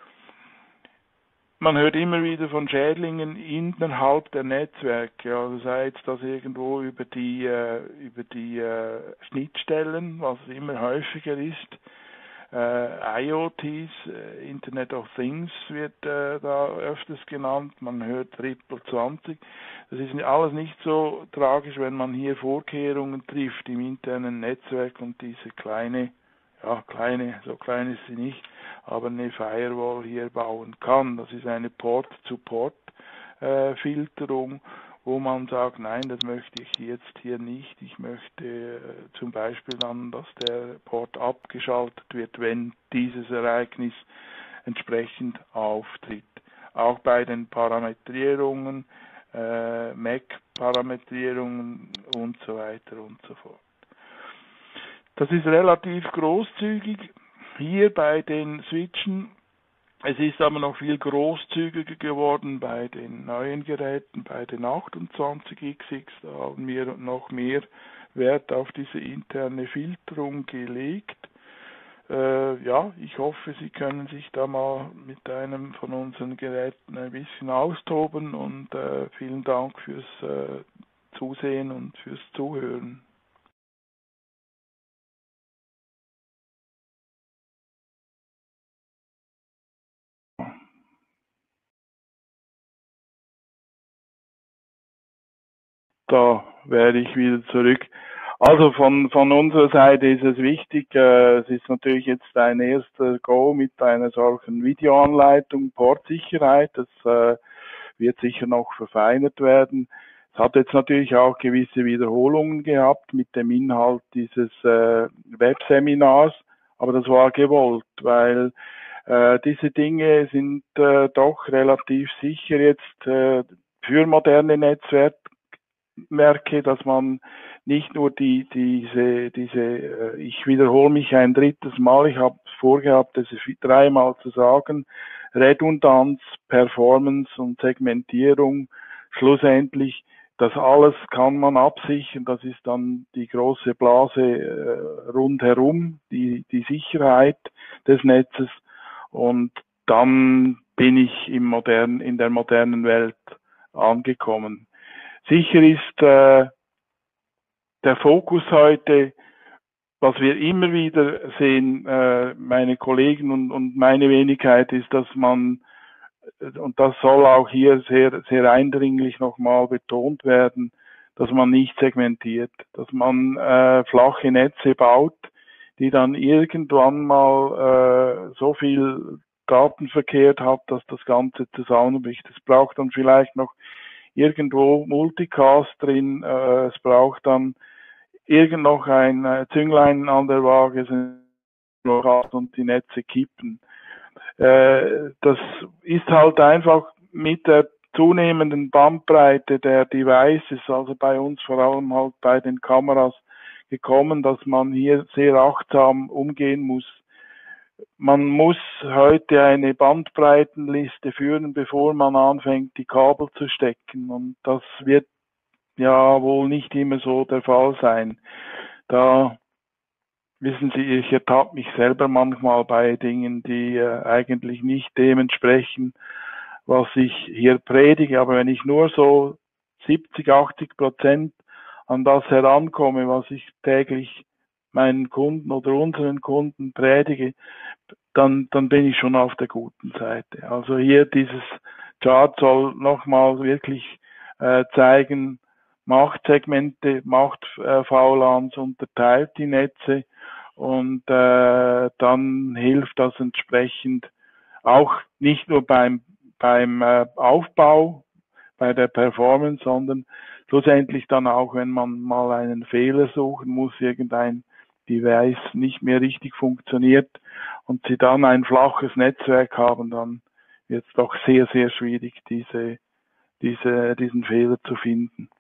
Man hört immer wieder von Schädlingen innerhalb der Netzwerke, also sei jetzt das irgendwo über die, äh, über die äh, Schnittstellen, was immer häufiger ist. Äh, I O Ts, äh, Internet of Things wird äh, da öfters genannt, man hört Triple zwanzig. Das ist alles nicht so tragisch, wenn man hier Vorkehrungen trifft im internen Netzwerk und diese kleine, ja kleine, so klein ist sie nicht, aber eine Firewall hier bauen kann. Das ist eine Port-to-Port-Filterung, wo man sagt, nein, das möchte ich jetzt hier nicht. Ich möchte äh, zum Beispiel dann, dass der Port abgeschaltet wird, wenn dieses Ereignis entsprechend auftritt. Auch bei den Parametrierungen, äh, M A C-Parametrierungen und so weiter und so fort. Das ist relativ großzügig hier bei den Switchen. Es ist aber noch viel großzügiger geworden bei den neuen Geräten, bei den achtundzwanzig X X. Da haben wir noch mehr Wert auf diese interne Filterung gelegt. äh, ja, ich hoffe, Sie können sich da mal mit einem von unseren Geräten ein bisschen austoben und äh, vielen Dank fürs äh, Zusehen und fürs Zuhören. Da wäre ich wieder zurück. Also von, von unserer Seite ist es wichtig, äh, es ist natürlich jetzt ein erster Go mit einer solchen Videoanleitung, Portsicherheit, das äh, wird sicher noch verfeinert werden. Es hat jetzt natürlich auch gewisse Wiederholungen gehabt mit dem Inhalt dieses äh, Webseminars, aber das war gewollt, weil äh, diese Dinge sind äh, doch relativ sicher jetzt äh, für moderne Netzwerke, merke, dass man nicht nur die, diese, diese, äh, ich wiederhole mich ein drittes Mal, ich habe vorgehabt, das dreimal zu sagen, Redundanz, Performance und Segmentierung, schlussendlich, das alles kann man absichern, das ist dann die große Blase äh, rundherum, die, die Sicherheit des Netzes, und dann bin ich im modernen, in der modernen Welt angekommen. Sicher ist äh, der Fokus heute, was wir immer wieder sehen, äh, meine Kollegen und, und meine Wenigkeit, ist, dass man, und das soll auch hier sehr, sehr eindringlich nochmal betont werden, dass man nicht segmentiert, dass man äh, flache Netze baut, die dann irgendwann mal äh, so viel Datenverkehr hat, dass das Ganze zusammenbricht. Es braucht dann vielleicht noch irgendwo Multicast drin, äh, es braucht dann irgend noch ein äh, Zünglein an der Waage und die Netze kippen. Äh, das ist halt einfach mit der zunehmenden Bandbreite der Devices, also bei uns vor allem halt bei den Kameras, gekommen, dass man hier sehr achtsam umgehen muss. Man muss heute eine Bandbreitenliste führen, bevor man anfängt, die Kabel zu stecken. Und das wird ja wohl nicht immer so der Fall sein. Da, wissen Sie, ich ertappe mich selber manchmal bei Dingen, die äh, eigentlich nicht dem entsprechen, was ich hier predige. Aber wenn ich nur so siebzig, achtzig Prozent an das herankomme, was ich täglich meinen Kunden oder unseren Kunden predige, dann, dann bin ich schon auf der guten Seite. Also hier dieses Chart soll nochmal wirklich äh, zeigen, Machtsegmente, macht äh, V LANs, unterteilt die Netze, und äh, dann hilft das entsprechend auch nicht nur beim, beim äh, Aufbau, bei der Performance, sondern schlussendlich dann auch, wenn man mal einen Fehler suchen muss, irgendein Device nicht mehr richtig funktioniert und Sie dann ein flaches Netzwerk haben, dann wird es doch sehr, sehr schwierig, diese, diese, diesen Fehler zu finden.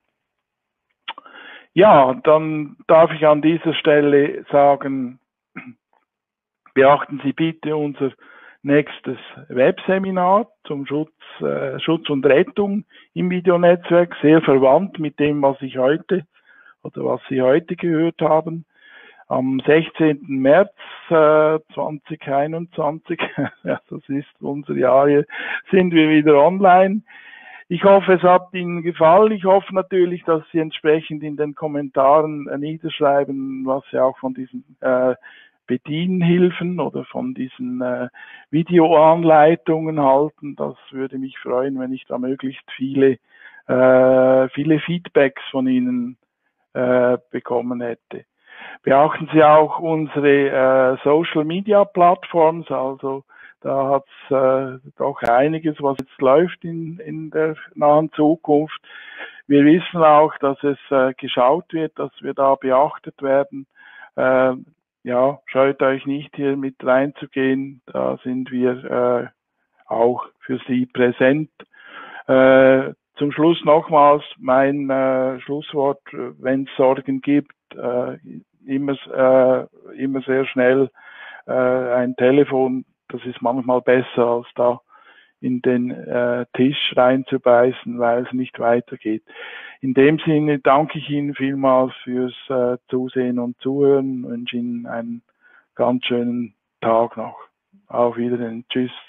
Ja, dann darf ich an dieser Stelle sagen, beachten Sie bitte unser nächstes Webseminar zum Schutz, äh, Schutz und Rettung im Videonetzwerk, sehr verwandt mit dem, was ich heute oder was Sie heute gehört haben. Am sechzehnten März äh, zweitausendeinundzwanzig, ja, das ist unser Jahr hier, sind wir wieder online. Ich hoffe, es hat Ihnen gefallen. Ich hoffe natürlich, dass Sie entsprechend in den Kommentaren äh, niederschreiben, was Sie auch von diesen äh, Bedienhilfen oder von diesen äh, Videoanleitungen halten. Das würde mich freuen, wenn ich da möglichst viele, äh, viele Feedbacks von Ihnen äh, bekommen hätte. Beachten Sie auch unsere äh, Social Media Plattforms, also da hat es äh, doch einiges, was jetzt läuft in, in der nahen Zukunft. Wir wissen auch, dass es äh, geschaut wird, dass wir da beachtet werden. Äh, ja, scheut euch nicht, hier mit reinzugehen. Da sind wir äh, auch für Sie präsent. Äh, zum Schluss nochmals mein äh, Schlusswort: Wenn es Sorgen gibt, äh, immer, äh, immer sehr schnell äh, ein Telefon. Das ist manchmal besser, als da in den äh, Tisch reinzubeißen, weil es nicht weitergeht. In dem Sinne danke ich Ihnen vielmals fürs äh, Zusehen und Zuhören und wünsche Ihnen einen ganz schönen Tag noch. Auf Wiedersehen. Tschüss.